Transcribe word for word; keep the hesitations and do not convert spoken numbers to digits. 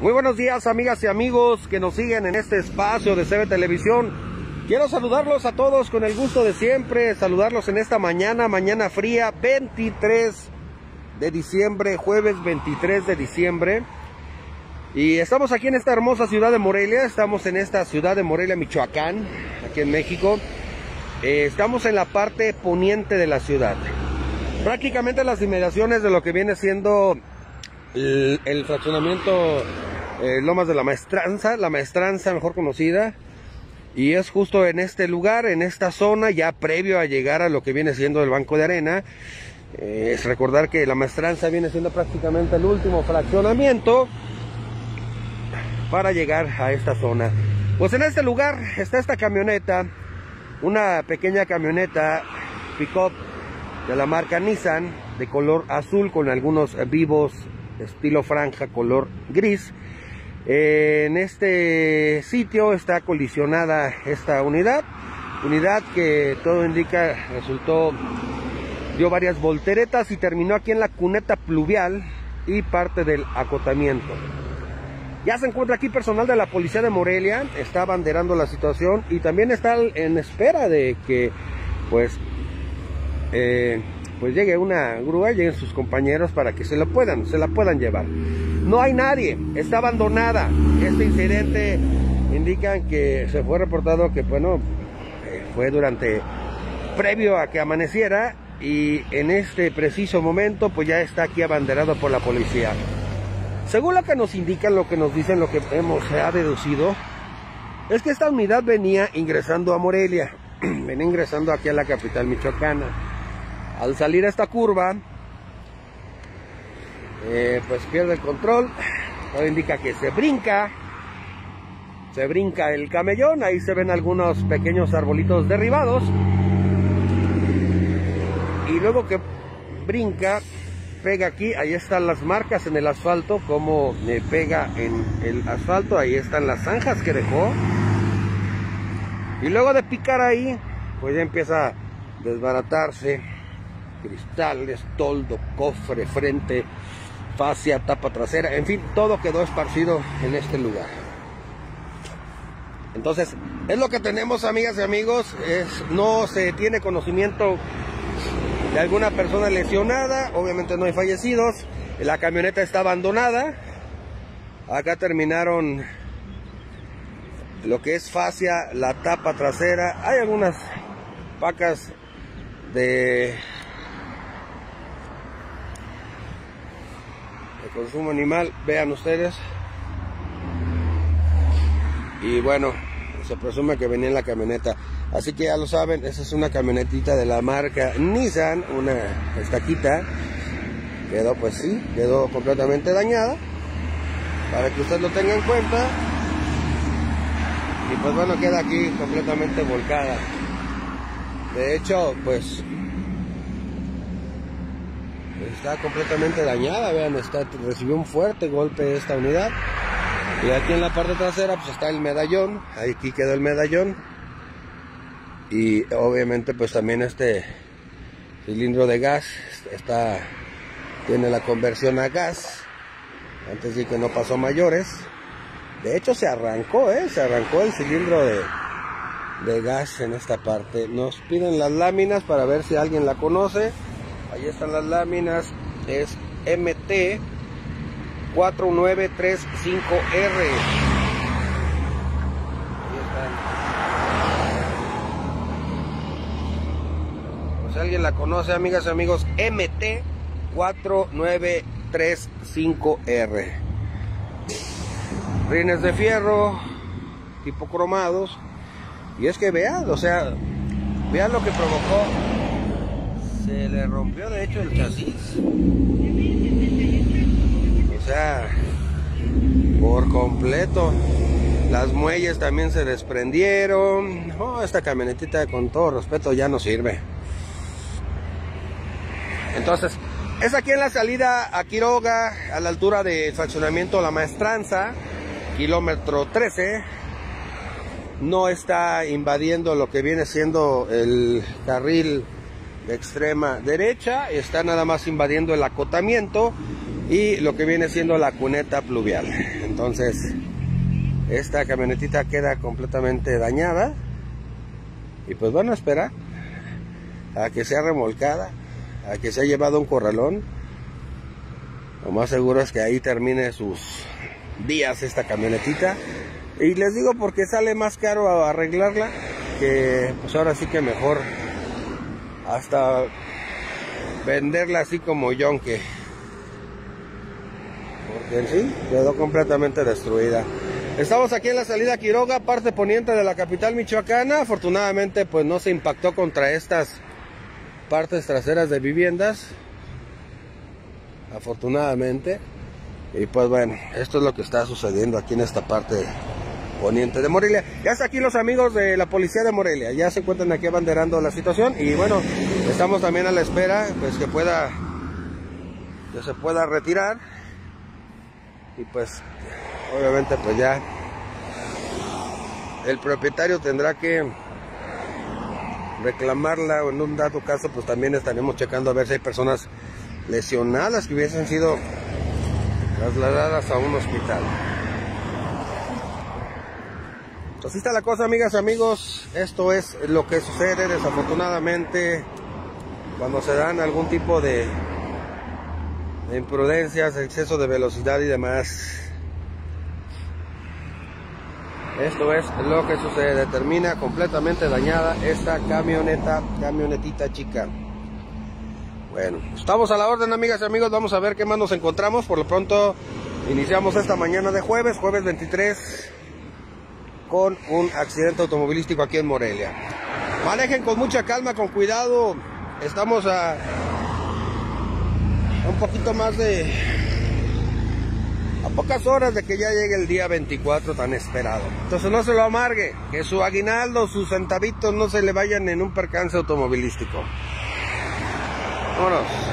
Muy buenos días, amigas y amigos que nos siguen en este espacio de C B Televisión. Quiero saludarlos a todos con el gusto de siempre, saludarlos en esta mañana, mañana fría, veintitrés de diciembre, jueves veintitrés de diciembre. Y estamos aquí en esta hermosa ciudad de Morelia, estamos en esta ciudad de Morelia, Michoacán, aquí en México. Eh, estamos en la parte poniente de la ciudad, prácticamente las inmediaciones de lo que viene siendo el, el fraccionamiento eh, Lomas de la Maestranza, la Maestranza mejor conocida. Y es justo en este lugar, en esta zona, ya previo a llegar a lo que viene siendo el Banco de Arena. Eh, es recordar que la Maestranza viene siendo prácticamente el último fraccionamiento para llegar a esta zona. Pues en este lugar está esta camioneta, una pequeña camioneta pick-up de la marca Nissan, de color azul con algunos vivos estilo franja color gris. Eh, en este sitio está colisionada esta unidad, unidad que todo indica resultó, dio varias volteretas y terminó aquí en la cuneta pluvial y parte del acotamiento. Ya se encuentra aquí personal de la policía de Morelia, está abanderando la situación y también está en espera de que pues eh, pues llegue una grúa, lleguen sus compañeros para que se lo puedan, se la puedan llevar. No hay nadie, está abandonada. Este incidente indican que se fue reportado que bueno, eh, fue durante, previo a que amaneciera, y en este preciso momento pues ya está aquí abanderado por la policía. Según lo que nos indican, lo que nos dicen, lo que hemos se ha deducido, es que esta unidad venía ingresando a Morelia, venía ingresando aquí a la capital michoacana. Al salir a esta curva, eh, pues pierde el control, todo indica que se brinca, se brinca el camellón, ahí se ven algunos pequeños arbolitos derribados, y luego que brinca, pega aquí, ahí están las marcas en el asfalto, como eh, pega en el asfalto, ahí están las zanjas que dejó, y luego de picar ahí, pues ya empieza a desbaratarse, cristales, toldo, cofre, frente, fascia, tapa trasera, en fin, todo quedó esparcido en este lugar. Entonces, es lo que tenemos, amigas y amigos, es, no se tiene conocimiento de alguna persona lesionada, obviamente no hay fallecidos, la camioneta está abandonada, acá terminaron lo que es fascia, la tapa trasera, hay algunas pacas de, de consumo animal, vean ustedes, y bueno, se presume que venía en la camioneta. Así que ya lo saben, esa es una camionetita de la marca Nissan, una estaquita, quedó pues sí, quedó completamente dañada, para que usted lo tenga en cuenta, y pues bueno, queda aquí completamente volcada. De hecho, pues está completamente dañada, vean, está, recibió un fuerte golpe esta unidad, y aquí en la parte trasera pues está el medallón, aquí quedó el medallón. Y obviamente pues también este cilindro de gas está, tiene la conversión a gas, antes de que no pasó mayores. De hecho se arrancó, ¿eh? se arrancó el cilindro de, de gas en esta parte. Nos piden las láminas para ver si alguien la conoce. Ahí están las láminas, es M T cuatro nueve tres cinco R. Si alguien la conoce, amigas y amigos, M T cuatro nueve tres cinco R. Rines de fierro, tipo cromados. Y es que vean, o sea, vean lo que provocó. Se le rompió de hecho el chasis. O sea, por completo. Las muelles también se desprendieron. Oh, esta camionetita, con todo respeto, ya no sirve. Entonces, es aquí en la salida a Quiroga, a la altura del fraccionamiento La Maestranza, kilómetro trece. No está invadiendo lo que viene siendo el carril de extrema derecha, está nada más invadiendo el acotamiento y lo que viene siendo la cuneta pluvial. Entonces esta camionetita queda completamente dañada y pues bueno, espera a que sea remolcada, a que sea llevado a un corralón. Lo más seguro es que ahí termine sus días esta camionetita, y les digo porque sale más caro arreglarla que pues ahora sí que mejor hasta venderla así como yonque, porque en sí quedó completamente destruida. Estamos aquí en la salida Quiroga, parte poniente de la capital michoacana. Afortunadamente pues no se impactó contra estas partes traseras de viviendas, afortunadamente. Y pues bueno, esto es lo que está sucediendo aquí en esta parte poniente de Morelia. Ya está aquí los amigos de la policía de Morelia, ya se encuentran aquí abanderando la situación, y bueno, estamos también a la espera pues que pueda que se pueda retirar, y pues obviamente pues ya el propietario tendrá que reclamarla, o en un dado caso pues también estaremos checando a ver si hay personas lesionadas que hubiesen sido trasladadas a un hospital. Así está la cosa, amigas y amigos. Esto es lo que sucede desafortunadamente cuando se dan algún tipo de, de imprudencias, exceso de velocidad y demás. Esto es lo que sucede. Termina completamente dañada esta camioneta, camionetita chica. Bueno, estamos a la orden, amigas y amigos. Vamos a ver qué más nos encontramos. Por lo pronto iniciamos esta mañana de jueves, jueves veintitrés, con un accidente automovilístico aquí en Morelia. Manejen con mucha calma, con cuidado. Estamos a, a un poquito más de... a pocas horas de que ya llegue el día veinticuatro tan esperado. Entonces no se lo amargue, que su aguinaldo, sus centavitos no se le vayan en un percance automovilístico. Vámonos.